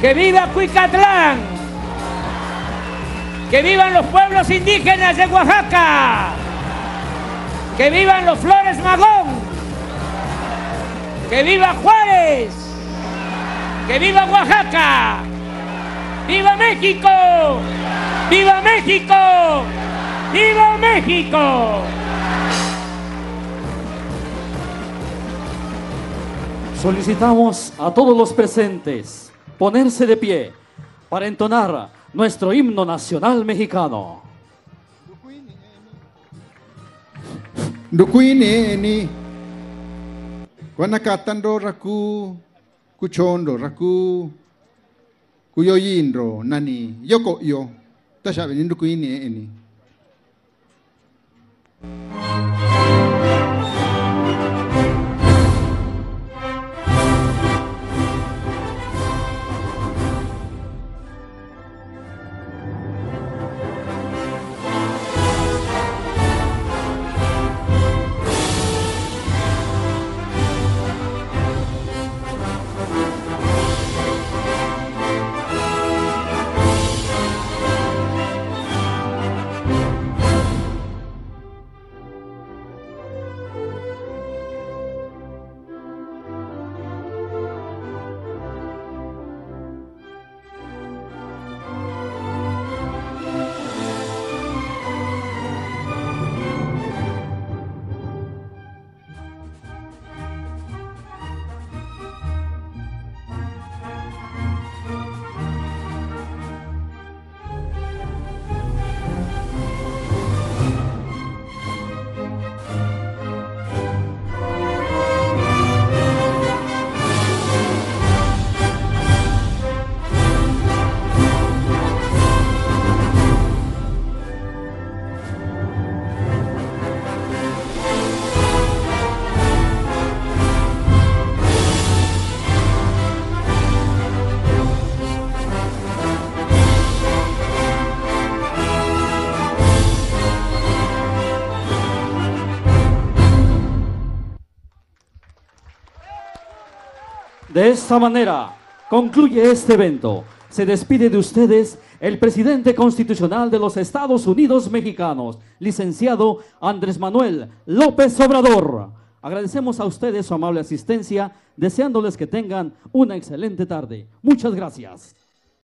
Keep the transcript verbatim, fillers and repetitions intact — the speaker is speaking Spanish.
¡Que viva Cuicatlán! ¡Que vivan los pueblos indígenas de Oaxaca! ¡Que vivan los Flores Magón! ¡Que viva Juárez! ¡Que viva Oaxaca! ¡Viva México! ¡Viva México! ¡Viva México! Solicitamos a todos los presentes ponerse de pie para entonar nuestro himno nacional mexicano. Ndukuini eni Guanacatando raku Kuchondo raku Kuyoyindro nani Yoko yo Tashabe ndukuini eni. De esta manera concluye este evento. Se despide de ustedes el presidente constitucional de los Estados Unidos mexicanos, licenciado Andrés Manuel López Obrador. Agradecemos a ustedes su amable asistencia, deseándoles que tengan una excelente tarde. Muchas gracias.